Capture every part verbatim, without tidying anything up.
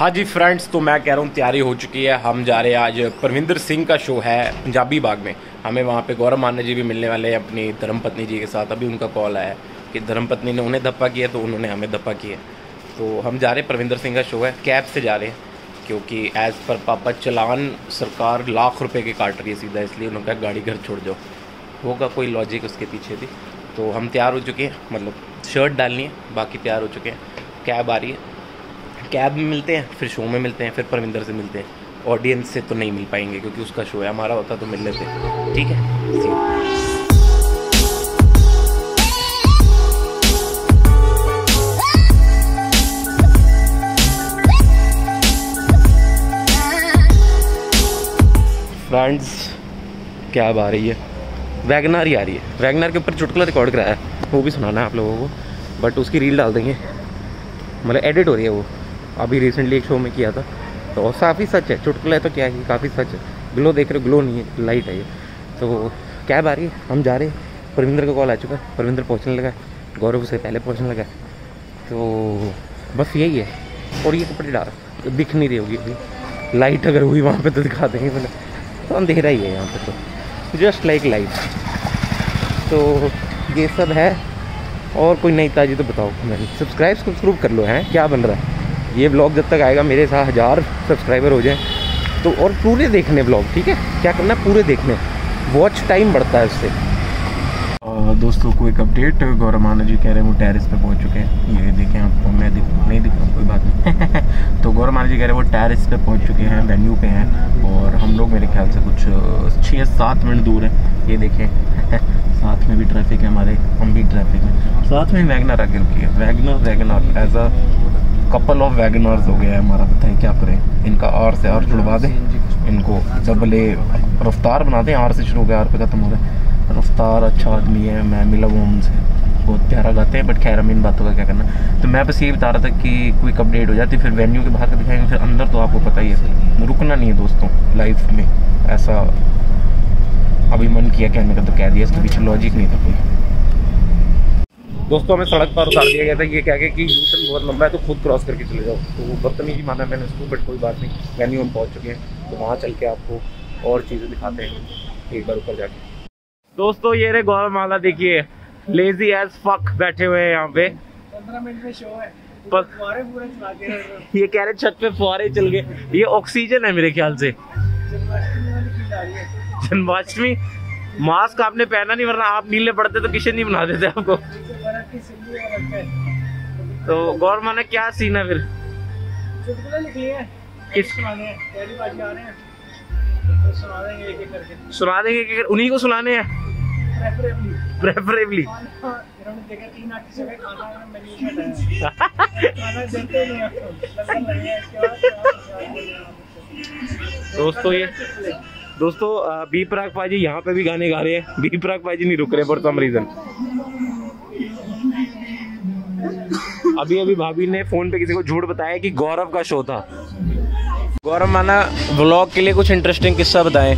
हाँ जी फ्रेंड्स, तो मैं कह रहा हूँ तैयारी हो चुकी है। हम जा रहे हैं, आज परविंदर सिंह का शो है पंजाबी बाग में। हमें वहाँ पे गौरव मान्य जी भी मिलने वाले हैं अपनी धर्मपत्नी जी के साथ। अभी उनका कॉल आया कि धर्मपत्नी ने उन्हें धप्पा किया तो उन्होंने हमें धप्पा किया। तो हम जा रहे हैं, परविंदर सिंह का शो है, कैब से जा रहे हैं क्योंकि एज़ पर पापा चलान सरकार लाख रुपये के काट रही है सीधा, इसलिए उन्होंने कहा गाड़ी घर छोड़ जाओ। होगा कोई लॉजिक उसके पीछे भी। तो हम तैयार हो चुके हैं, मतलब शर्ट डालनी है, बाकी तैयार हो चुके हैं। कैब आ रही है, कैब में मिलते हैं, फिर शो में मिलते हैं, फिर परविंदर से मिलते हैं। ऑडियंस से तो नहीं मिल पाएंगे क्योंकि उसका शो है, हमारा होता तो मिल लेते। ठीक है, फ्रेंड्स कैब आ रही है, वैगनार ही आ रही है। वैगनार के ऊपर चुटकुला रिकॉर्ड कराया है, वो भी सुनाना है आप लोगों को, बट उसकी रील डाल देंगे, मतलब एडिट हो रही है वो। अभी रिसेंटली एक शो में किया था, तो काफ़ी सच है। चुटकुला है तो क्या है, काफ़ी सच है। ग्लो देख रहे हो, ग्लो नहीं है, लाइट है ये। तो कैब आ रही है, हम जा रहे हैं। परविंदर का कॉल आ चुका है, परविंदर पहुँचने लगा है, गौरव से पहले पहुँचने लगा है। तो बस यही है। और ये कपड़े डाल दिख नहीं रही होगी अभी, लाइट अगर हुई वहाँ पर तो दिखा देंगे, मतलब तो अंधेरा ही है यहाँ पर, तो जस्ट लाइक लाइट। तो ये सब है। और कोई नई ताजी तो बताओ, मैंने सब्सक्राइब सब्सक्राइब कर लो। हैं क्या बन रहा है ये ब्लॉग, जब तक आएगा मेरे साथ हज़ार सब्सक्राइबर हो जाए तो, और पूरे देखने ब्लॉग, ठीक है। क्या करना, पूरे देखने, वॉच टाइम बढ़ता है उससे। दोस्तों को एक अपडेट, गौरव मान्य जी कह रहे हैं वो टेरिस पे पहुंच चुके हैं। ये देखें आपको, मैं दिख नहीं दिख रहा, कोई बात नहीं। तो गौरव मान्य जी कह रहे हैं वो टेरिस पे पहुंच चुके हैं, वेन्यू पे हैं, और हम लोग मेरे ख्याल से कुछ छः सात मिनट दूर हैं। ये देखें साथ में भी ट्रैफिक है हमारे, हम भी ट्रैफिक में, साथ में वैगनर आके रुकी है। WagonR WagonR as a couple of WagonRs हो गया है हमारा। बताएं क्या करें, इनका आर से आर जुड़वा दें, इनको डबल ए रफ्तार बना दें। आर से शुरू हो गया, आर पे खत्म हो रहा है। रफ्तार अच्छा आदमी है, मैं मिला हूँ उनसे, बहुत प्यारा गाते हैं, बट खैर हम इन बातों का क्या करना। तो मैं बस ये बता रहा था कि कोई अपडेट हो जाती, फिर वेन्यू के बाहर का दिखाएंगे, फिर अंदर तो आपको पता ही है, रुकना नहीं है दोस्तों लाइफ में। ऐसा अभी मन किया कहने का तो कह दिया, इसके पीछे लॉजिक नहीं था कोई। दोस्तों हमें सड़क पर उतार दिया गया था, ये कह के कि यू टर्न बहुत लंबा है तो खुद क्रॉस करके चले जाओ। तो वो बदतमीजी माना मैंने उसको, बट कोई बात नहीं, वेन्यू हम पहुँच चुके हैं। तो वहाँ चल के आपको और चीज़ें दिखाते हैं एक बार ऊपर जाके। दोस्तों ये रे गौरव माला, देखिए लेजी एज फक बैठे हुए हैं यहाँ पे। पंद्रह मिनट में शो है, पर फुहारे पूरे चला के ये कह रहे छत पे फुहारे चल गए। ये ऑक्सीजन है मेरे ख्याल से। जन्माष्टमी मास्क आपने पहना नहीं, वरना आप नीले पड़ते तो किशन नहीं बना देते आपको। तो गौरव माना क्या सीन है फिर, किस सुना देंगे एक एक करके, सुना देंगे, उन्हीं को सुनाने हैं प्रेफरेबली। दोस्तों ये दोस्तों बी प्राक पाजी यहाँ पे भी गाने गा रहे हैं। बी प्राक पाजी नहीं रुक रहे फॉर सम रीजन। अभी अभी भाभी ने फोन पे किसी को झूठ बताया कि गौरव का शो था। गौरव माना व्लॉग के लिए कुछ इंटरेस्टिंग किस्सा बताएं।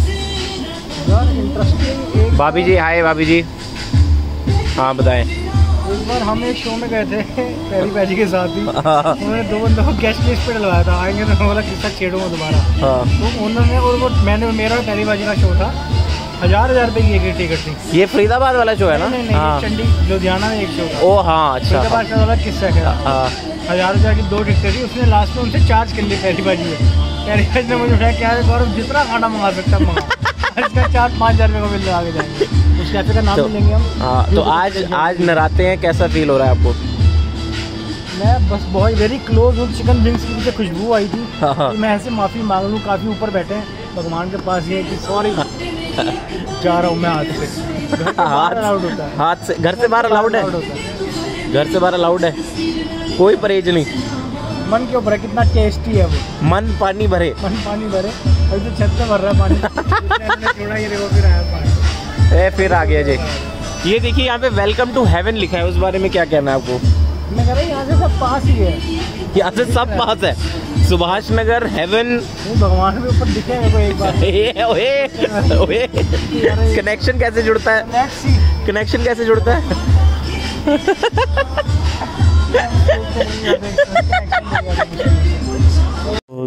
इंटरेस्टिंग भाभी जी, हाय भाभी जी। हाँ बताएं। एक बार हम एक शो में गए थे पैरी पैजी के साथ ही, उन्होंने दो बंदों को गेस्ट लिस्ट पे डलवाया था, आएंगे तो बोला किस्सा छेड़ूंगा दोबारा। हाँ। तो उन्होंने, और वो मैंने, मेरा पैरी पैजी का शो था, हजार हजार रुपए की एक टिकट थी। ये फरीदाबाद वाला शो है ना? नहीं नहीं, हाँ। चंडी लुधियाना में एक शो था। ओ हाँ, अच्छा। फरीदाबाद का वाला किस्सा है। हजार हजार की दो टिकटें थी, उसने लास्ट में उनसे चार्ज कर ली पैरी पैजी में। पैरी पैजी ने मुझे उठाया, क्या है गौरव जितना खाना मंगा सकता मंगा, इसका चार्ज पाँच हजार रुपये को मिल आगे जाएंगे। उस कैफे का नाम तो, लेंगे हम। हाँ, तो आज आज नराते हैं, कैसा फील हो रहा है आपको? मैं बस बहुत वेरी क्लोज हूँ, चिकन विंग्स की मुझे खुशबू आई थी। हाँ हाँ। तो मैं ऐसे माफ़ी मांग लूँ, काफ़ी ऊपर बैठे हैं भगवान के पास, ये कि सॉरी जा रहा हूँ मैं हाथ से। हाथ अलाउड होता है, हाथ से घर से बाहर अलाउड है, घर से बाहर अलाउड है, कोई परहेज नहीं। मन के ऊपर है कितना टेस्टी है वो। मन पानी भरे, मन पानी भरे, अभी तो छत पे भर रहा है पानी। थोड़ा ये देखो, फिर आया पानी, ए फिर आ गया जी। ये देखिए यहाँ पे वेलकम टू हेवन लिखा है, उस बारे में क्या कहना है आपको? मैं कह रहा हूँ यहाँ से सब पास ही है, यहाँ से सब पास है। सुभाष नगर हेवन, भगवान के ऊपर दिखे मेरे को एक बार। कनेक्शन कैसे जुड़ता है, कनेक्शन कैसे जुड़ता है?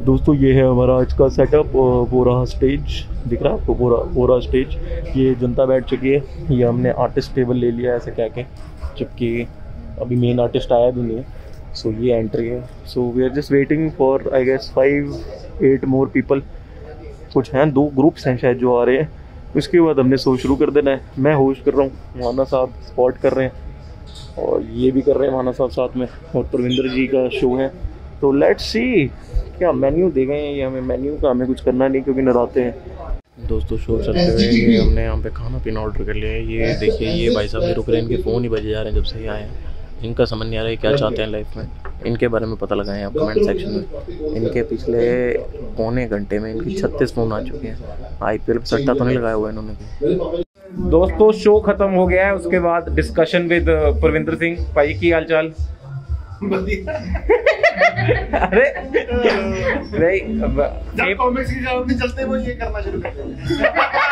दोस्तों ये है हमारा आज का सेटअप। पूरा स्टेज दिख रहा है आपको, पूरा पूरा स्टेज। ये जनता बैठ चुकी है, ये हमने आर्टिस्ट टेबल ले लिया है ऐसे कह के, जबकि अभी मेन आर्टिस्ट आया भी नहीं है। सो so, ये एंट्री है। So we are just waiting for I guess five eight more people. कुछ हैं, दो ग्रुप्स हैं शायद जो आ रहे हैं। उसके बाद हमने शो शुरू कर देना है। मैं होस्ट कर रहा हूँ, माना साहब स्पॉट कर रहे हैं और ये भी कर रहे हैं माना साहब साथ में, और परविंदर जी का शो है। तो लेट्स सी क्या मेन्यू दे गए हैं ये हमें। मेन्यू का हमें कुछ करना नहीं क्योंकि नराते हैं। दोस्तों शो चलते हुए ये हमने यहाँ पे खाना पीना ऑर्डर कर लिया है। ये देखिए ये भाई साहब भी रुक रहे हैं, इनके फ़ोन ही बजे जा रहे हैं जब से ये आए हैं। इनका समझ नहीं आ रहा है क्या चाहते हैं लाइफ में। इनके बारे में पता लगाएं आप कमेंट सेक्शन में। इनके पिछले पौने घंटे में इनकी छत्तीस फ़ोन आ चुके हैं। आई पी एल पर सट्टा तो नहीं लगाया हुआ इन्होंने। दोस्तों शो खत्म हो गया है, उसके बाद डिस्कशन विद परविंदर सिंह भाई की हाल चाल। अरे नहीं कॉमिक्स की जरूरत नहीं चलते वो ये करना शुरू कर देंगे।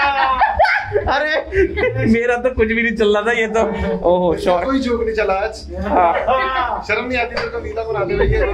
अरे मेरा तो कुछ भी नहीं चल रहा था, ये तो ओहो शॉर्ट कोई जोक नहीं चला आज। हाँ। शर्म नहीं आती तेरे को नीला बनाते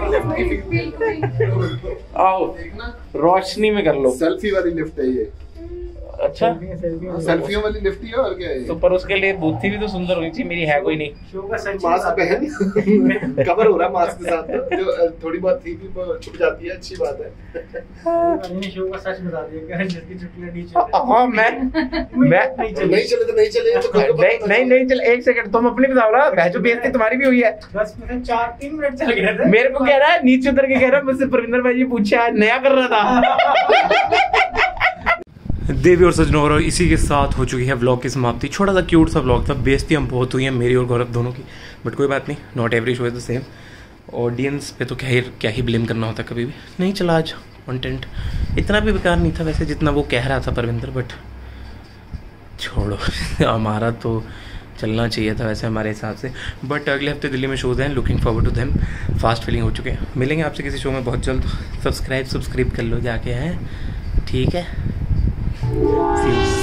हुए। आओ रोशनी में कर लो। सेल्फी वाली लिफ्ट है ये। अच्छा सेल्फियों वाली लिफ्ट ही है और क्या है। तो पर उसके लिए बूथी भी तो सुंदर होनी चाहिए, मेरी है कोई नहीं। शो का सच मास्क पहन कवर हो रहा है मास्क के साथ, जो थोड़ी बहुत थी भी छुप जाती है, अच्छी बात है। हमने शो का सच बता दिया कि जिसकी छुट्टियां नहीं चले। हां मैं मैं नहीं चले तो नहीं चले तो नहीं नहीं नहीं चले। एक सेकंड तुम अपनी बताओ ना, भैजो बेइज्जती तुम्हारी भी हुई है। दस में चार तीन मिनट चल गए थे। मेरे को कह रहा है नीचे उतर के कह रहा है मुझसे परविंदर भाई जी पूछे आज नया कर रहा था। देवी और सजनों, और इसी के साथ हो चुकी है व्लॉग की समाप्ति। छोटा सा क्यूट सा व्लॉग था, बेइज्जती हम बहुत हुई है मेरी और गौरव दोनों की, बट कोई बात नहीं। Not every show is the same. Audience पे तो क्या ही क्या ही ब्लेम करना होता, कभी भी नहीं चला आज कंटेंट। इतना भी बेकार नहीं था वैसे जितना वो कह रहा था परविंदर, बट छोड़ो हमारा तो चलना चाहिए था वैसे हमारे हिसाब से। बट अगले हफ्ते दिल्ली में शोज हैं, looking forward to them. Fast filling हो चुके हैं। मिलेंगे आपसे किसी शो में बहुत जल्द। सब्सक्राइब सब्सक्राइब कर लो जाके, हैं ठीक है। See you.